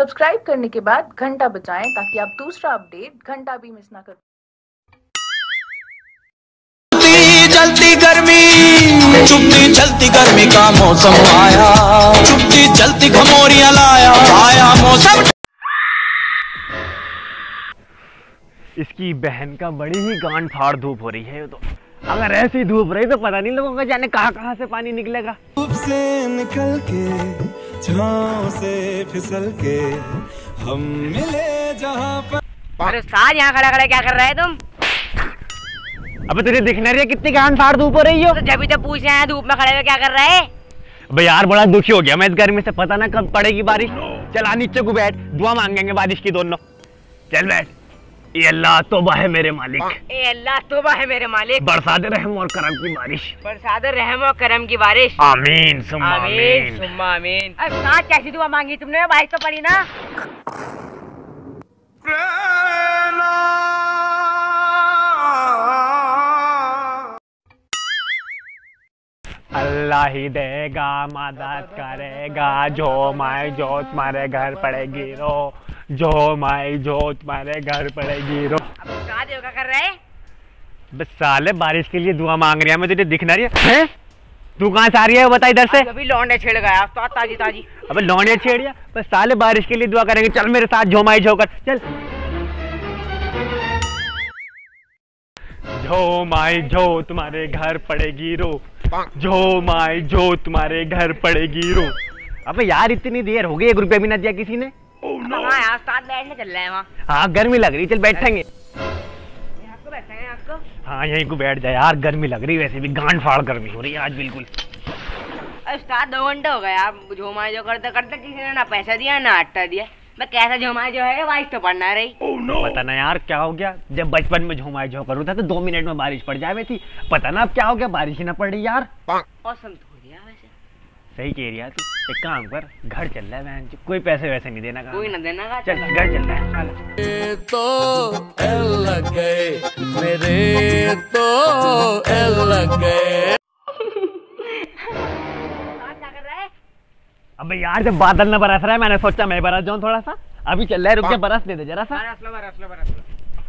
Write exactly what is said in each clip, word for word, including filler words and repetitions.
Subscribe करने के बाद घंटा बजाएं ताकि आप दूसरा अपडेट घंटा भी मिस ना कर। चलती गर्मी, चुपती चलती गर्मी का मौसम आया, चुपती चलती घमौरियां लाया, आया मौसम। इसकी बहन का बड़ी ही गांड फाड़ धूप हो रही है। तो अगर ऐसी धूप रही तो पता नहीं लोगों का जाने कहाँ कहाँ से पानी निकलेगा। धूप से निकल के, छांव से फिसल के, हम मिले जहाँ पर। अरे उस्ताद यहाँ खड़ा खड़ा क्या कर रहे है तुम? अबे तुझे दिख नहीं रही है कितनी गांड फाड़ धूप हो रही हो? तो जब भी तो पूछ रहे हैं धूप में खड़े हुए क्या कर रहे हैं? अबे यार बड़ा दुखी हो गया मैं इस गर्मी से, पता ना कब पड़ेगी बारिश। चल आ नीचे को बैठ, दुआ मांगेंगे बारिश की दोनों। चल बैठ। ये अल्लाह तौबा है मेरे मालिक, ए अल्लाह तौबा है मेरे मालिक, बरसा दे रहम और करम की बारिश, बरसा दे रहम और करम की बारिश। आमीन सुम्मा आमीन सुम्मा आमीन। अब उस्ताद कैसी दुआ मांगी तुमने? बारिश तो पड़ी ना। अल्लाह ही देगा मदद करेगा, जो माए जो तुम्हारे घर पड़ेगी रो, जो माए जो तुम्हारे घर पड़ेगी रो। अब उस्ताद योगा कर रहे हैं? बस साले बारिश के लिए दुआ मांग रही है, मैं तुझे दिख ना रही है? तू कहाँ से आ रही है बता इधर से? अभी लौंडे छेड़ गया उस्ताद, ताजी ताजी। अबे लौंडे छेड़िया, बस साले बारिश के लिए दुआ करेंगे। चल मेरे साथ झोमाई झोकर चल। झो माई झो तुम्हारे घर पड़ेगी रो, झो माई झो तुम्हारे घर पड़ेगी रो। अबे यार इतनी देर हो गई, एक रुपया भी ना दिया किसी ने। हाँ यार उस्ताद बैठने चल रहे हैं वहाँ। हाँ गर्मी लग रही, चल बैठेंगे। यहाँ को बैठेंगे आपको? हाँ यहीं को बैठ जाए यार, गर्मी लग रही, वैसे भी गांड फाड़ गर्मी हो रही है आज बिल्कुल। उस्ताद दो घंटे हो गए आप झोमाई जो करते करते, किसी ने ना पैसा दिया ना आटा दिया। मैं कैसा झोमाई जो है बारिश तो पड़ना रही। oh, no. पता ना यार क्या हो गया, जब बचपन में झोमाई झो करूँ था तो दो मिनट में बारिश पड़ जाए थी, पता ना अब क्या हो गया, बारिश ही ना पड़ रही यार। मौसम तो दिया वैसे। सही कह रही है तू, एक काम कर, घर चल रहा है बहन, कोई पैसे वैसे नहीं देना का, कोई ना देना का, चल घर चल रहा है। तो एल लग गए मेरे, तो एल लग गए। अबे यार जब बादल न बरस रहा है मैंने सोचा मैं बरस जाऊं थोड़ा सा। अभी चल रहा है, रुक जा, बरस दे दे जरा सा। बरस लो बरस लो बरस लो।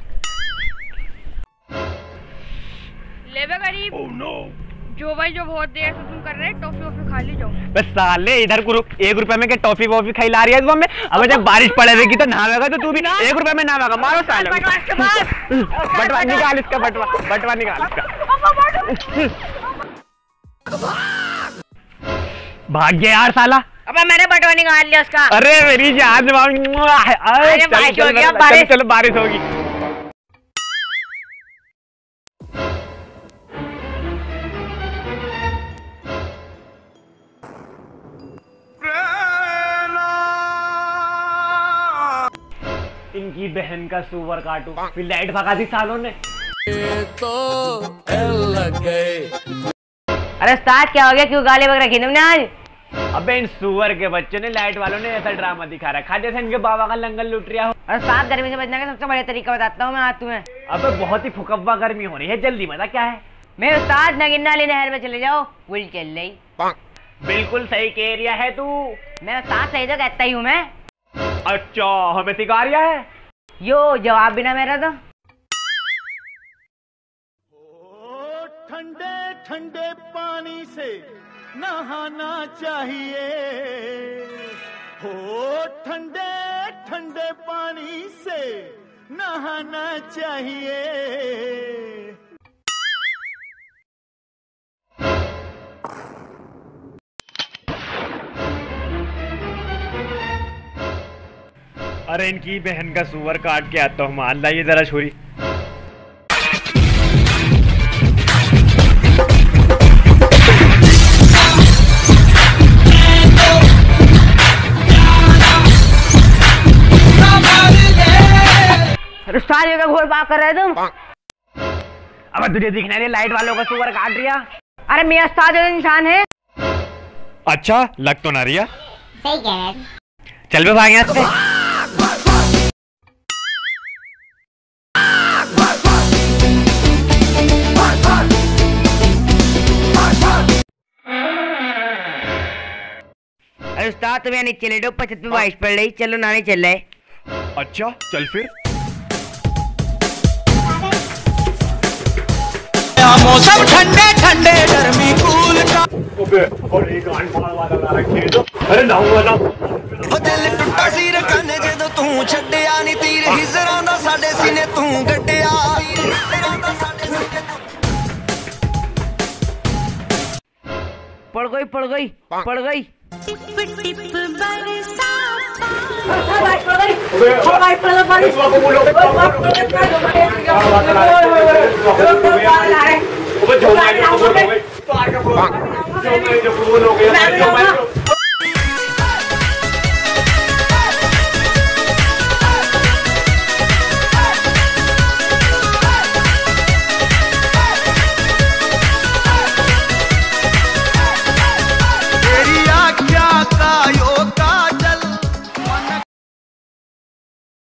लेवे गरीब। oh, no. जो भाई जो बहुत देर से तुम कर रहे हैं, टॉफी वॉफी खा ली जाओ। बस साले इधर को रुक, एक रुपए में क्या टॉफी वॉफी खाई ला रही है तू हमें? अब जब बारिश पड़ेगी तो नहावेगा तो तू भी एक रुपए में नहावेगा। मारो साले, बटवा निकाल इसका, बटवा बटवा निकाल इसका। भाग गया यार साला। अबे मैंने बटवा निकाल लिया उसका। अरे मेरी जान, अरे बारिश हो गया, बारिश। चलो बारिश होगी। इनकी बहन का सुअर काटू, फिर लाइट भगा दी सालों ने। तो एल लग गए। अरे उस्ताद क्या हो गया, क्यों गाली बक रखी तुमने आज? अबे इन सुअर के बच्चों ने, लाइट वालों ने ऐसा ड्रामा दिखा रखा जैसे इनके बाबा का लंगर लूट रिया हो। अरे उस्ताद गर्मी से बचने का सबसे बढ़िया तरीका बताता हूँ मैं आज तुम्हें। अबे बहुत ही फुकव्वा गर्मी हो रही है, जल्दी बता क्या है? मैं उस्ताद नगिन्ना वाली नहर में चले जाओ, पुल चल रही। बिल्कुल सही कह रिया है तू। मैं उस्ताद सही तो कहता ही हूँ मैं। अच्छा हमें सिखा रिया है? यो जवाब भी ना मेरा तो। ठंडे ठंडे पानी से नहाना चाहिए, हो ठंडे ठंडे पानी से नहाना चाहिए। अरे इनकी बहन का सुअर काट के आता हूँ, मान लाइए जरा छुरी। उस्ताद ये क्या घोर बात कर रहे तुम? अब तुझे दिखना नहीं लाइट वालों का सुअर काट रिया? अरे मेरा उस्ताद इंसान है। अच्छा लग तो ना रिया। सही कह रहे हैं। चल बे भाग यहाँ से। अरे उस्ताद तुम यहाँ नीचे लेटो, ऊपर छत पे बारिश पड़ रही, चलो नहाने चल रहे। अच्छा चल फिर। मौसम ठंडे ठंडे गर्मी कूल का और एक अरे नहाऊंगा ना। दिल टुटा सीर कने जदों तू छड्डिया नी तीर हिजरां दा साडे सीने तू गड्डिया। पड़ गई पड़ गई पड़ गई।